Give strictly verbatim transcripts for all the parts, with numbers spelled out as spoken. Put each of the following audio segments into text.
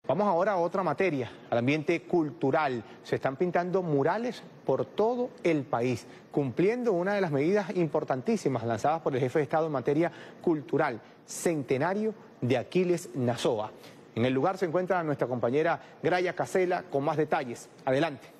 Vamos ahora a otra materia, al ambiente cultural. Se están pintando murales por todo el país, cumpliendo una de las medidas importantísimas lanzadas por el jefe de Estado en materia cultural, centenario de Aquiles Nazoa. En el lugar se encuentra nuestra compañera Graya Casela con más detalles. Adelante.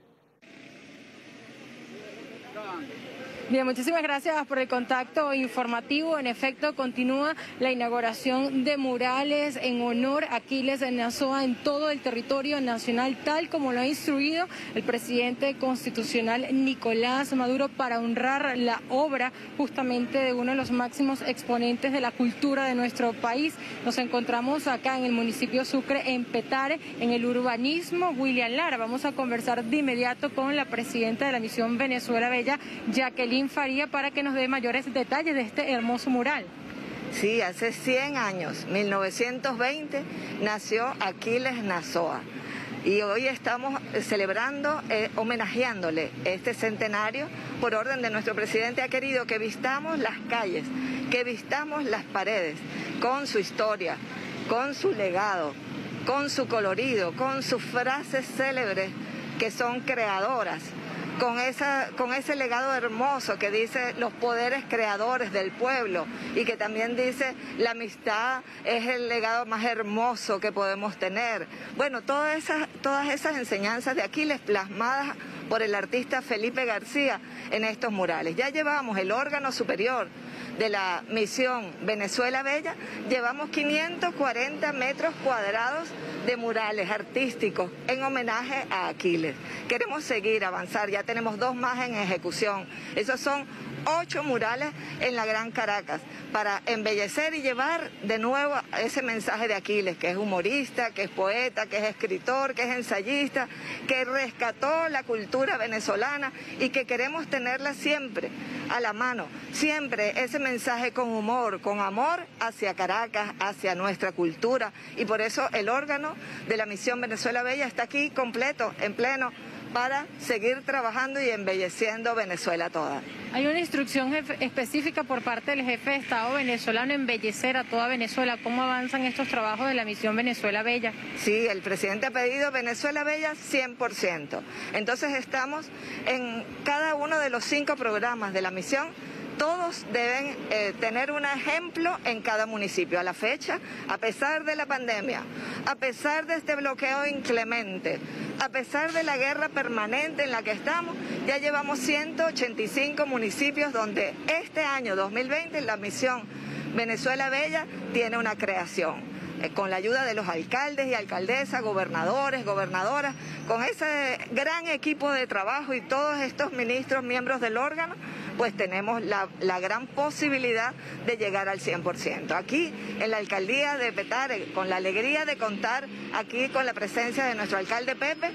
Bien, muchísimas gracias por el contacto informativo. En efecto, continúa la inauguración de murales en honor a Aquiles Nazoa en todo el territorio nacional, tal como lo ha instruido el presidente constitucional Nicolás Maduro, para honrar la obra justamente de uno de los máximos exponentes de la cultura de nuestro país. Nos encontramos acá en el municipio Sucre, en Petare, en el urbanismo William Lara. Vamos a conversar de inmediato con la presidenta de la Misión Venezuela Bella, Jacqueline Faría, para que nos dé mayores detalles de este hermoso mural. Sí, hace cien años, mil novecientos veinte, nació Aquiles Nazoa. Y hoy estamos celebrando, eh, homenajeándole este centenario. Por orden de nuestro presidente, ha querido que vistamos las calles, que vistamos las paredes, con su historia, con su legado, con su colorido, con sus frases célebres que son creadoras. Con, esa, con ese legado hermoso que dice los poderes creadores del pueblo y que también dice la amistad es el legado más hermoso que podemos tener. Bueno, todas esas, todas esas enseñanzas de Aquiles plasmadas por el artista Felipe García en estos murales. Ya llevamos el órgano superior de la Misión Venezuela Bella, llevamos quinientos cuarenta metros cuadrados de murales artísticos en homenaje a Aquiles. Queremos seguir, avanzar, ya tenemos dos más en ejecución. Esos son ocho murales en la Gran Caracas para embellecer y llevar de nuevo ese mensaje de Aquiles, que es humorista, que es poeta, que es escritor, que es ensayista, que rescató la cultura venezolana y que queremos tenerla siempre a la mano, siempre ese mensaje con humor, con amor hacia Caracas, hacia nuestra cultura, y por eso el órgano de la Misión Venezuela Bella está aquí completo, en pleno, para seguir trabajando y embelleciendo Venezuela toda. Hay una instrucción específica por parte del jefe de Estado venezolano, embellecer a toda Venezuela. ¿Cómo avanzan estos trabajos de la Misión Venezuela Bella? Sí, el presidente ha pedido Venezuela Bella cien por ciento. Entonces estamos en cada uno de los cinco programas de la misión. Todos deben eh, tener un ejemplo en cada municipio. A la fecha, a pesar de la pandemia, a pesar de este bloqueo inclemente, a pesar de la guerra permanente en la que estamos, ya llevamos ciento ochenta y cinco municipios donde este año dos mil veinte la Misión Venezuela Bella tiene una creación. Con la ayuda de los alcaldes y alcaldesas, gobernadores, gobernadoras, con ese gran equipo de trabajo y todos estos ministros, miembros del órgano, pues tenemos la, la gran posibilidad de llegar al cien por ciento. Aquí, en la alcaldía de Petare, con la alegría de contar aquí con la presencia de nuestro alcalde Pepe,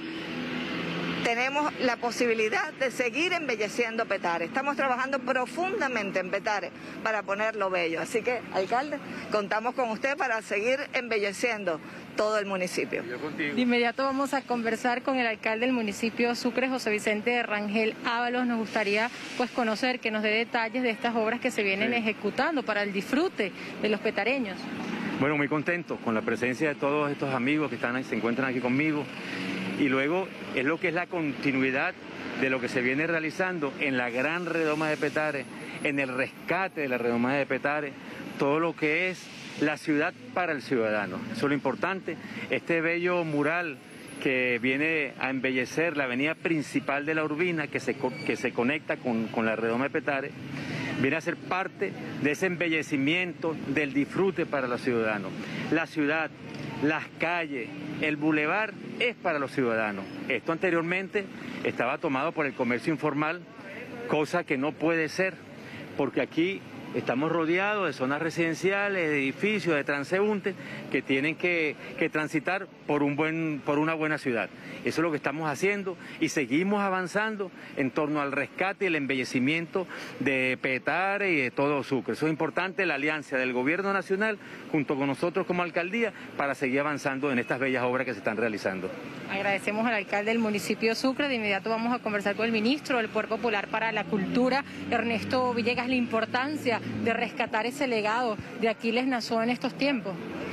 tenemos la posibilidad de seguir embelleciendo Petare. Estamos trabajando profundamente en Petare para ponerlo bello. Así que, alcalde, contamos con usted para seguir embelleciendo todo el municipio. De inmediato vamos a conversar con el alcalde del municipio Sucre, José Vicente Rangel Ábalos. Nos gustaría pues conocer, que nos dé detalles de estas obras que se vienen sí. ejecutando para el disfrute de los petareños. Bueno, muy contento con la presencia de todos estos amigos que están, se encuentran aquí conmigo. Y luego es lo que es la continuidad de lo que se viene realizando en la gran redoma de Petare, en el rescate de la redoma de Petare, todo lo que es la ciudad para el ciudadano. Eso es lo importante. Este bello mural que viene a embellecer la avenida principal de la Urbina, que se, que se conecta con, con la redoma de Petare, viene a ser parte de ese embellecimiento del disfrute para los ciudadanos. La ciudad, las calles, el bulevar es para los ciudadanos. Esto anteriormente estaba tomado por el comercio informal, cosa que no puede ser, porque aquí estamos rodeados de zonas residenciales, de edificios, de transeúntes que tienen que, que transitar por, un buen, por una buena ciudad. Eso es lo que estamos haciendo y seguimos avanzando en torno al rescate y el embellecimiento de Petare y de todo Sucre. Eso es importante, la alianza del gobierno nacional junto con nosotros como alcaldía para seguir avanzando en estas bellas obras que se están realizando. Agradecemos al alcalde del municipio Sucre. De inmediato vamos a conversar con el ministro del Poder Popular para la Cultura, Ernesto Villegas, la importancia de rescatar ese legado de Aquiles Nazoa en estos tiempos.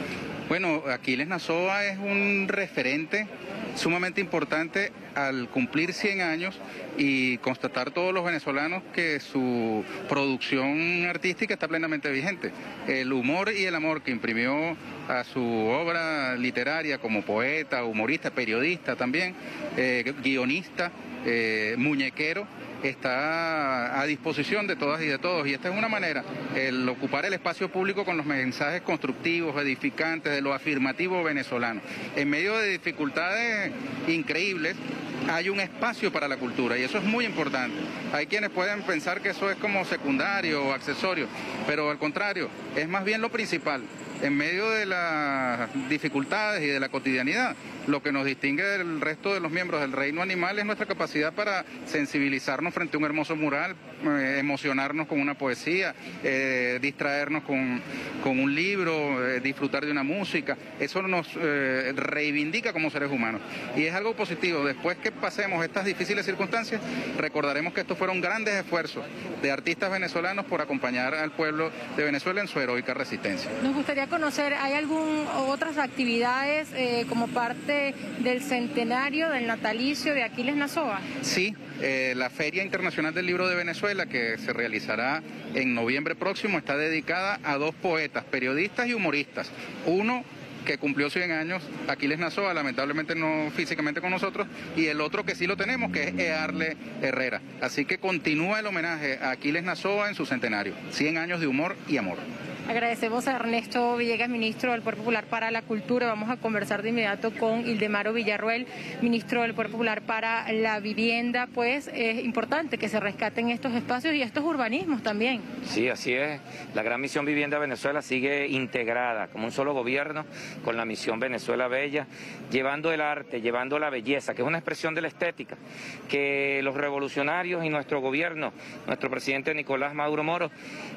Bueno, Aquiles Nazoa es un referente sumamente importante al cumplir cien años y constatar todos los venezolanos que su producción artística está plenamente vigente. El humor y el amor que imprimió a su obra literaria como poeta, humorista, periodista también, eh, guionista, eh, muñequero, está a disposición de todas y de todos, y esta es una manera, el ocupar el espacio público con los mensajes constructivos, edificantes, de lo afirmativo venezolano. En medio de dificultades increíbles, hay un espacio para la cultura y eso es muy importante. Hay quienes pueden pensar que eso es como secundario o accesorio, pero al contrario, es más bien lo principal. En medio de las dificultades y de la cotidianidad, lo que nos distingue del resto de los miembros del reino animal es nuestra capacidad para sensibilizarnos frente a un hermoso mural, eh, emocionarnos con una poesía, eh, distraernos con, con un libro, eh, disfrutar de una música. Eso nos eh, reivindica como seres humanos y es algo positivo. Después que pasemos estas difíciles circunstancias, recordaremos que estos fueron grandes esfuerzos de artistas venezolanos por acompañar al pueblo de Venezuela en su heroica resistencia. Nos gustaría conocer, ¿hay algunas otras actividades eh, como parte del centenario del natalicio de Aquiles Nazoa? Sí, eh, la Feria Internacional del Libro de Venezuela, que se realizará en noviembre próximo, está dedicada a dos poetas, periodistas y humoristas. Uno que cumplió cien años, Aquiles Nazoa, lamentablemente no físicamente con nosotros, y el otro que sí lo tenemos, que es Earle Herrera. Así que continúa el homenaje a Aquiles Nazoa en su centenario, cien años de humor y amor. Agradecemos a Ernesto Villegas, ministro del Poder Popular para la Cultura. Vamos a conversar de inmediato con Ildemaro Villarroel, ministro del Poder Popular para la Vivienda. Pues es importante que se rescaten estos espacios y estos urbanismos también. Sí, así es. La gran misión Vivienda Venezuela sigue integrada como un solo gobierno con la misión Venezuela Bella, llevando el arte, llevando la belleza, que es una expresión de la estética, que los revolucionarios y nuestro gobierno, nuestro presidente Nicolás Maduro Moro,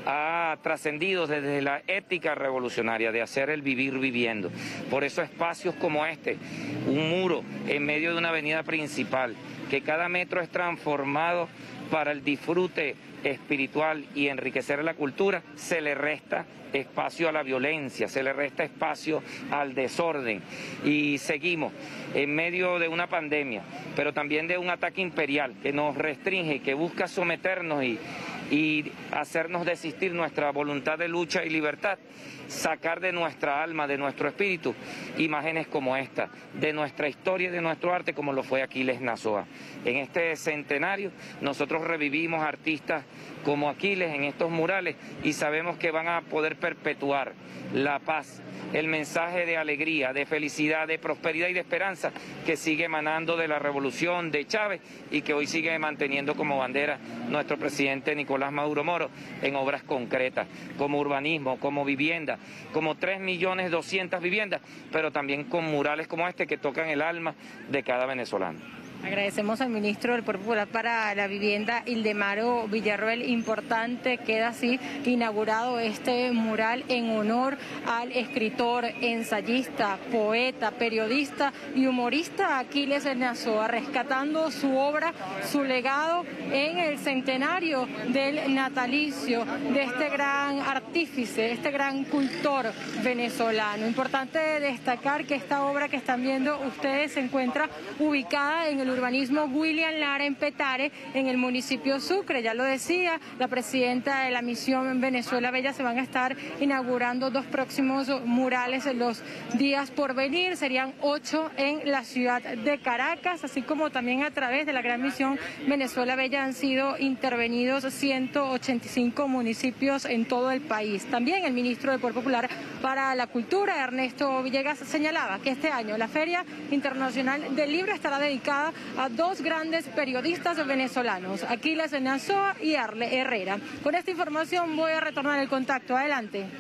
ha trascendido desde la ética revolucionaria de hacer el vivir viviendo. Por eso espacios como este, un muro en medio de una avenida principal, que cada metro es transformado para el disfrute espiritual y enriquecer la cultura, se le resta espacio a la violencia, se le resta espacio al desorden y seguimos en medio de una pandemia, pero también de un ataque imperial que nos restringe, que busca someternos y y hacernos desistir nuestra voluntad de lucha y libertad, sacar de nuestra alma, de nuestro espíritu, imágenes como esta, de nuestra historia y de nuestro arte como lo fue Aquiles Nazoa. En este centenario nosotros revivimos artistas como Aquiles en estos murales y sabemos que van a poder perpetuar la paz, el mensaje de alegría, de felicidad, de prosperidad y de esperanza que sigue emanando de la revolución de Chávez y que hoy sigue manteniendo como bandera nuestro presidente Nicolás Maduro Moro en obras concretas, como urbanismo, como vivienda, como tres millones doscientas viviendas, pero también con murales como este que tocan el alma de cada venezolano. Agradecemos al ministro del Poder Popular para la Vivienda, Ildemaro Villarroel. Importante, queda así inaugurado este mural en honor al escritor, ensayista, poeta, periodista y humorista Aquiles Nazoa, rescatando su obra, su legado en el centenario del natalicio de este gran artífice, este gran cultor venezolano. Importante destacar que esta obra que están viendo ustedes se encuentra ubicada en el urbanismo William Lara en Petare, en el municipio Sucre. Ya lo decía la presidenta de la misión Venezuela Bella, se van a estar inaugurando dos próximos murales en los días por venir, serían ocho en la ciudad de Caracas, así como también a través de la gran misión Venezuela Bella han sido intervenidos ciento ochenta y cinco municipios en todo el país. También el ministro del Poder Popular para la Cultura, Ernesto Villegas, señalaba que este año la Feria Internacional del Libro estará dedicada a dos grandes periodistas venezolanos, Aquiles Nazoa y Earle Herrera. Con esta información voy a retornar el contacto. Adelante.